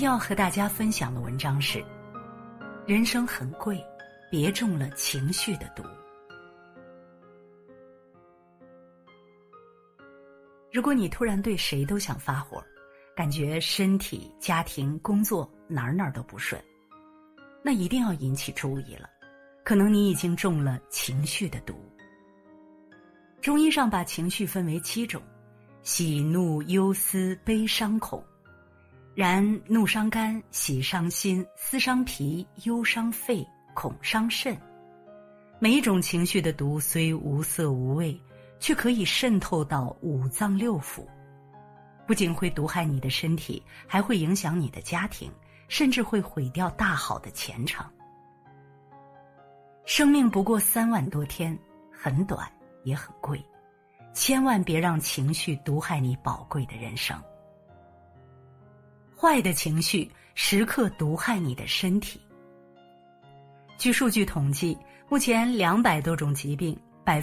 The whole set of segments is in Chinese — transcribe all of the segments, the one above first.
天要和大家分享的文章是：人生很贵，别中了情绪的毒。如果你突然对谁都想发火，感觉身体、家庭、工作哪儿都不顺，那一定要引起注意了，可能你已经中了情绪的毒。中医上把情绪分为7种：喜怒忧思悲伤恐。然怒伤肝，喜伤心，思伤脾，忧伤肺，恐伤肾。每一种情绪的毒虽无色无味，却可以渗透到5脏6腑，不仅会毒害你的身体，还会影响你的家庭，甚至会毁掉大好的前程。生命不过3万多天，很短也很贵，千万别让情绪毒害你宝贵的人生。坏的情绪时刻毒害你的身体。据数据统计，目前200多种疾病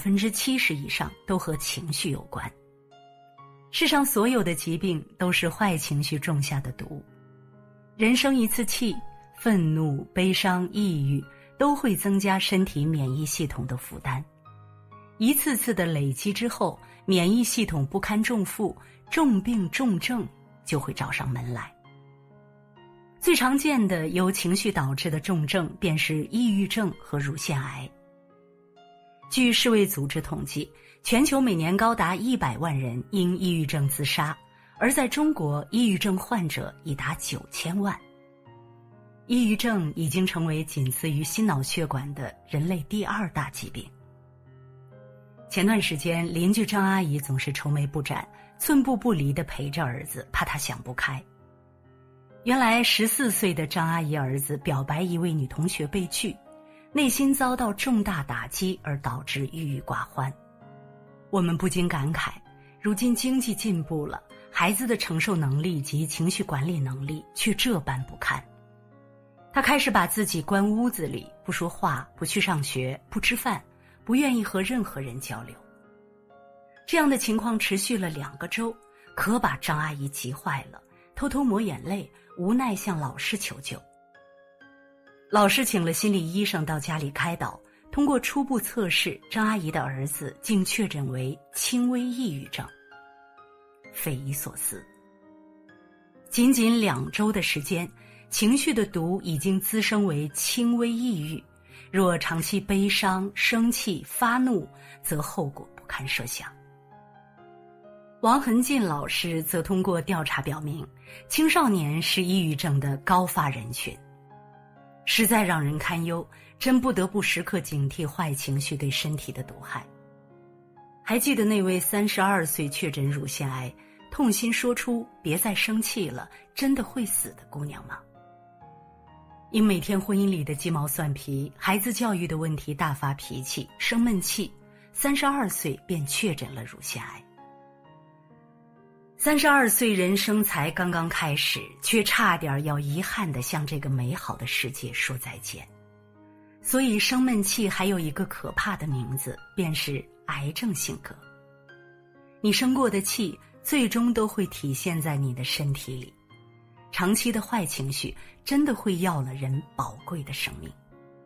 ，70%以上都和情绪有关。世上所有的疾病都是坏情绪种下的毒。人生一次气，愤怒、悲伤、抑郁都会增加身体免疫系统的负担。一次次的累积之后，免疫系统不堪重负，重病重症就会找上门来。最常见的由情绪导致的重症便是抑郁症和乳腺癌。据世卫组织统计，全球每年高达100万人因抑郁症自杀，而在中国，抑郁症患者已达9000万。抑郁症已经成为仅次于心脑血管的人类第2大疾病。前段时间，邻居张阿姨总是愁眉不展，寸步不离地陪着儿子，怕他想不开。原来14岁的张阿姨儿子表白一位女同学被拒，内心遭到重大打击而导致郁郁寡欢。我们不禁感慨，如今经济进步了，孩子的承受能力及情绪管理能力却这般不堪。他开始把自己关屋子里，不说话，不去上学，不吃饭，不愿意和任何人交流。这样的情况持续了2个周，可把张阿姨急坏了，偷偷抹眼泪，无奈向老师求救。老师请了心理医生到家里开导，通过初步测试，张阿姨的儿子竟确诊为轻微抑郁症。匪夷所思，仅仅2周的时间，情绪的毒已经滋生为轻微抑郁，若长期悲伤、生气、发怒，则后果不堪设想。王恒进老师则通过调查表明，青少年是抑郁症的高发人群，实在让人堪忧，真不得不时刻警惕坏情绪对身体的毒害。还记得那位32岁确诊乳腺癌，痛心说出别再生气了，真的会死的姑娘吗？因每天婚姻里的鸡毛蒜皮，孩子教育的问题大发脾气，生闷气，32岁便确诊了乳腺癌。32岁人生才刚刚开始，却差点要遗憾地向这个美好的世界说再见。所以生闷气还有一个可怕的名字，便是癌症性格。你生过的气，最终都会体现在你的身体里。长期的坏情绪，真的会要了人宝贵的生命。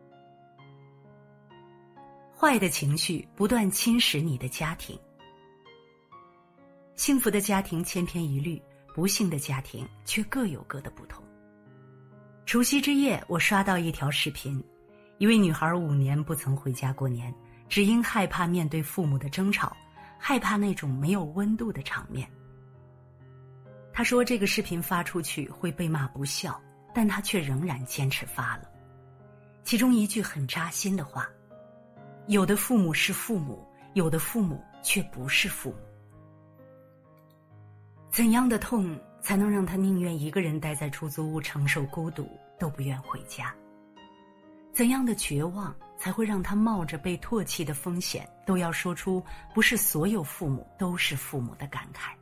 坏的情绪不断侵蚀你的家庭。幸福的家庭千篇一律，不幸的家庭却各有各的不同。除夕之夜，我刷到一条视频，一位女孩5年不曾回家过年，只因害怕面对父母的争吵，害怕那种没有温度的场面。她说这个视频发出去会被骂不孝，但她却仍然坚持发了。其中一句很扎心的话：有的父母是父母，有的父母却不是父母。怎样的痛才能让他宁愿一个人待在出租屋承受孤独，都不愿回家？怎样的绝望才会让他冒着被唾弃的风险，都要说出不是所有父母都是父母的感慨？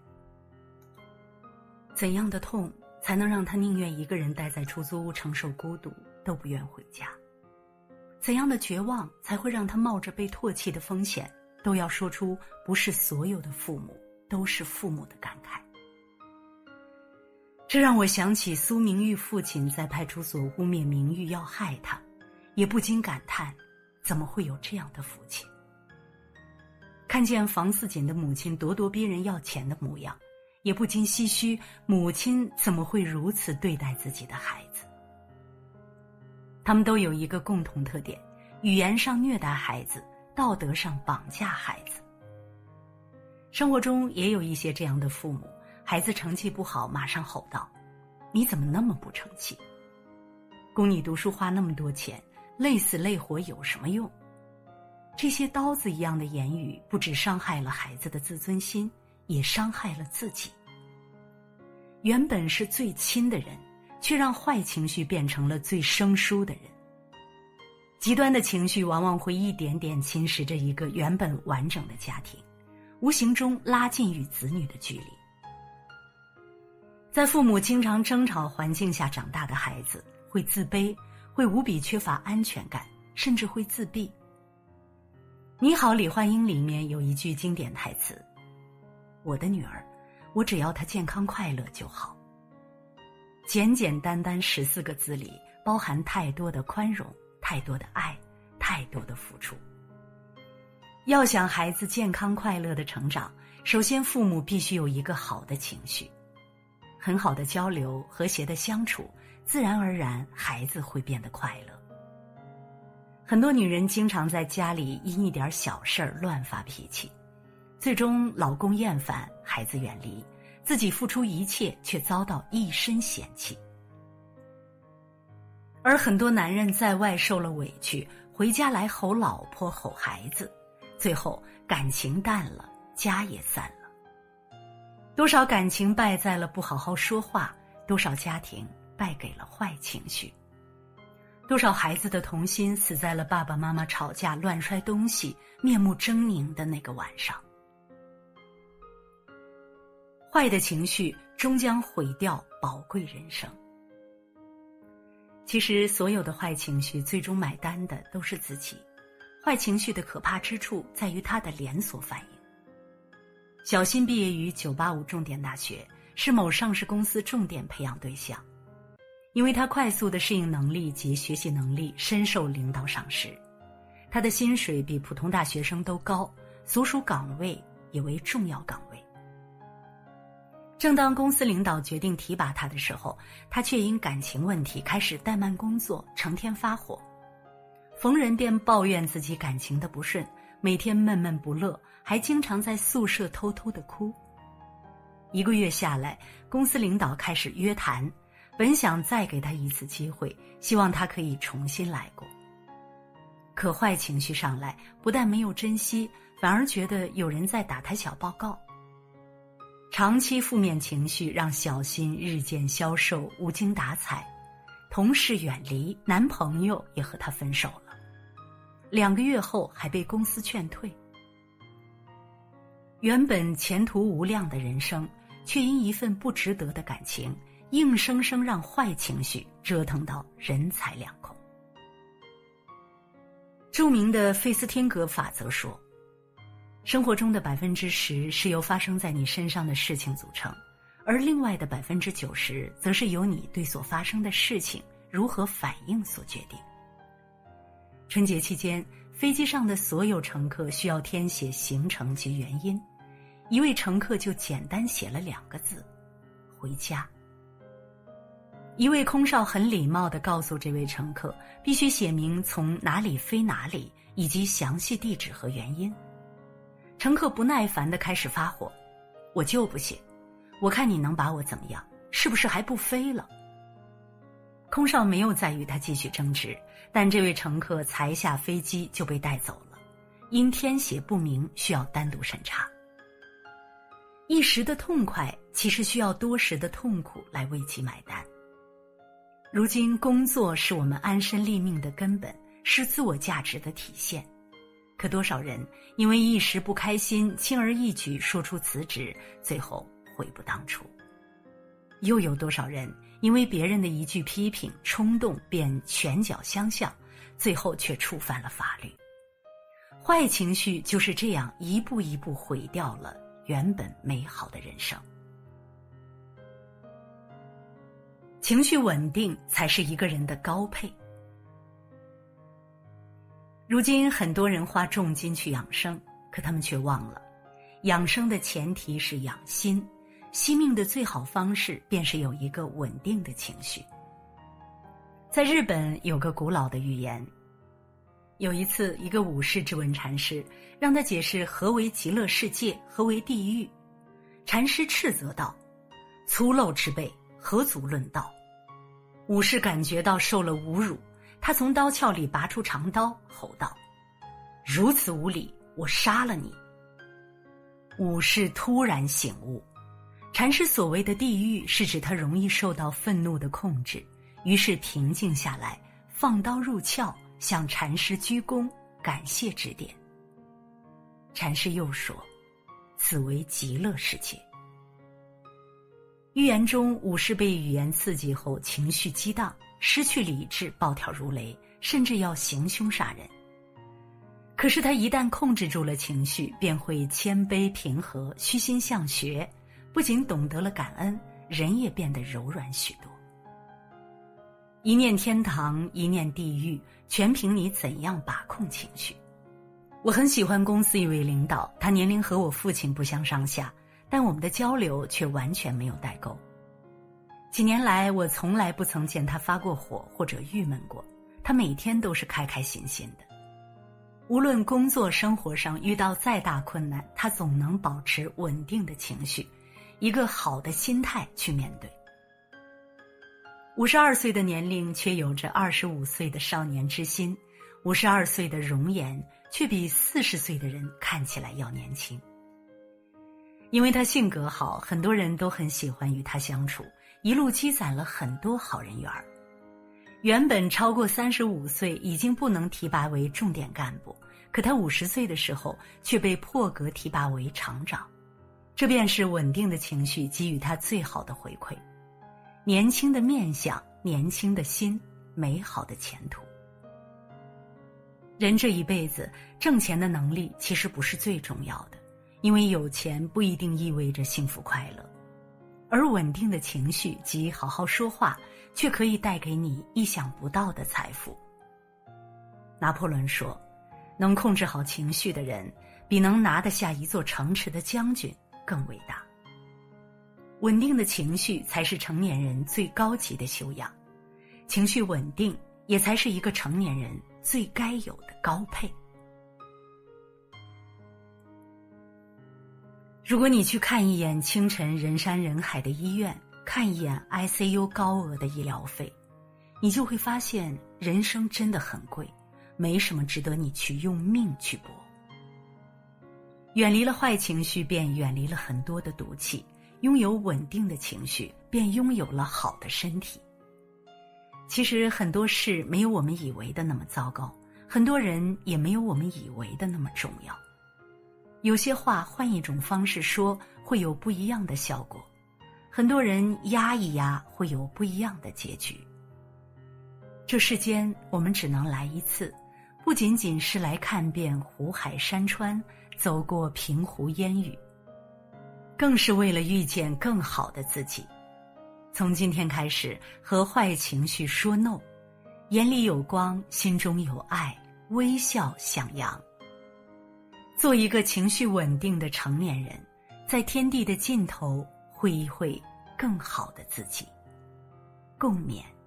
怎样的痛才能让他宁愿一个人待在出租屋承受孤独，都不愿回家？怎样的绝望才会让他冒着被唾弃的风险，都要说出不是所有的父母都是父母的感慨？ 这让我想起苏明玉父亲在派出所污蔑明玉要害他，也不禁感叹，怎么会有这样的父亲？看见房似锦的母亲咄咄逼人要钱的模样，也不禁唏嘘，母亲怎么会如此对待自己的孩子？他们都有一个共同特点，语言上虐待孩子，道德上绑架孩子。生活中也有一些这样的父母，孩子成绩不好马上吼道，你怎么那么不成器？供你读书花那么多钱，累死累活有什么用？这些刀子一样的言语不只伤害了孩子的自尊心，也伤害了自己。原本是最亲的人，却让坏情绪变成了最生疏的人。极端的情绪往往会一点点侵蚀着一个原本完整的家庭，无形中拉近与子女的距离。在父母经常争吵环境下长大的孩子，会自卑，会无比缺乏安全感，甚至会自闭。你好，李焕英里面有一句经典台词，我的女儿，我只要她健康快乐就好。简简单单14个字里包含太多的宽容，太多的爱，太多的付出。要想孩子健康快乐的成长，首先父母必须有一个好的情绪，很好的交流，和谐的相处，自然而然孩子会变得快乐。很多女人经常在家里因一点小事儿乱发脾气，最终老公厌烦，孩子远离，自己付出一切却遭到一身嫌弃。而很多男人在外受了委屈，回家来吼老婆吼孩子，最后感情淡了，家也散了。多少感情败在了不好好说话，多少家庭败给了坏情绪，多少孩子的童心死在了爸爸妈妈吵架乱摔东西面目狰狞的那个晚上。坏的情绪终将毁掉宝贵人生。其实所有的坏情绪最终买单的都是自己，坏情绪的可怕之处在于它的连锁反应。小新毕业于985重点大学，是某上市公司重点培养对象。因为他快速的适应能力及学习能力深受领导赏识，他的薪水比普通大学生都高，所属岗位也为重要岗位。正当公司领导决定提拔他的时候，他却因感情问题开始怠慢工作，成天发火，逢人便抱怨自己感情的不顺，每天闷闷不乐，还经常在宿舍偷偷的哭。1个月下来，公司领导开始约谈，本想再给他一次机会，希望他可以重新来过。可坏情绪上来，不但没有珍惜，反而觉得有人在打他小报告。长期负面情绪让小新日渐消瘦，无精打采，同事远离，男朋友也和他分手了，2个月后还被公司劝退。原本前途无量的人生，却因一份不值得的感情，硬生生让坏情绪折腾到人财两空。著名的费斯汀格法则说，生活中的10%是由发生在你身上的事情组成，而另外的90%则是由你对所发生的事情如何反应所决定。春节期间，飞机上的所有乘客需要填写行程及原因，一位乘客就简单写了2个字：回家。一位空少很礼貌地告诉这位乘客，必须写明从哪里飞哪里，以及详细地址和原因。乘客不耐烦地开始发火，我就不写，我看你能把我怎么样，是不是还不飞了？空少没有再与他继续争执，但这位乘客才下飞机就被带走了，因填写不明需要单独审查。一时的痛快其实需要多时的痛苦来为其买单。如今工作是我们安身立命的根本，是自我价值的体现，可多少人因为一时不开心，轻而易举说出辞职，最后悔不当初。又有多少人因为别人的一句批评，冲动便拳脚相向，最后却触犯了法律。坏情绪就是这样一步一步毁掉了原本美好的人生。 情绪稳定才是一个人的高配。如今很多人花重金去养生，可他们却忘了，养生的前提是养心，惜命的最好方式便是有一个稳定的情绪。在日本有个古老的寓言，有一次一个武士质问禅师，让他解释何为极乐世界，何为地狱。禅师斥责道：粗陋之辈，何足论道。武士感觉到受了侮辱，他从刀鞘里拔出长刀，吼道：如此无礼，我杀了你。武士突然醒悟，禅师所谓的地狱是指他容易受到愤怒的控制，于是平静下来，放刀入鞘，向禅师鞠躬，感谢指点。禅师又说：此为极乐世界。寓言中，武士被语言刺激后情绪激荡，失去理智，暴跳如雷，甚至要行凶杀人。可是他一旦控制住了情绪，便会谦卑平和，虚心向学，不仅懂得了感恩，人也变得柔软许多。一念天堂，一念地狱，全凭你怎样把控情绪。我很喜欢公司一位领导，他年龄和我父亲不相上下，但我们的交流却完全没有代沟。几年来，我从来不曾见他发过火或者郁闷过，他每天都是开开心心的。无论工作生活上遇到再大困难，他总能保持稳定的情绪，一个好的心态去面对。52岁的年龄却有着25岁的少年之心，52岁的容颜却比40岁的人看起来要年轻。因为他性格好，很多人都很喜欢与他相处，一路积攒了很多好人缘。原本超过35岁已经不能提拔为重点干部，可他50岁的时候却被破格提拔为厂长，这便是稳定的情绪给予他最好的回馈。年轻的面相，年轻的心，美好的前途。人这一辈子，挣钱的能力其实不是最重要的，因为有钱不一定意味着幸福快乐，而稳定的情绪及好好说话，却可以带给你意想不到的财富。拿破仑说，能控制好情绪的人，比能拿得下一座城池的将军更伟大。稳定的情绪才是成年人最高级的修养，情绪稳定也才是一个成年人最该有的高配。如果你去看一眼清晨人山人海的医院，看一眼 ICU 高额的医疗费，你就会发现人生真的很贵，没什么值得你去用命去搏。远离了坏情绪，便远离了很多的毒气，拥有稳定的情绪，便拥有了好的身体。其实很多事没有我们以为的那么糟糕，很多人也没有我们以为的那么重要。有些话换一种方式说，会有不一样的效果。很多人压一压，会有不一样的结局。这世间我们只能来一次，不仅仅是来看遍湖海山川，走过平湖烟雨，更是为了遇见更好的自己。从今天开始，和坏情绪说 no， 眼里有光，心中有爱，微笑向阳。做一个情绪稳定的成年人，在天地的尽头会一会更好的自己。共勉。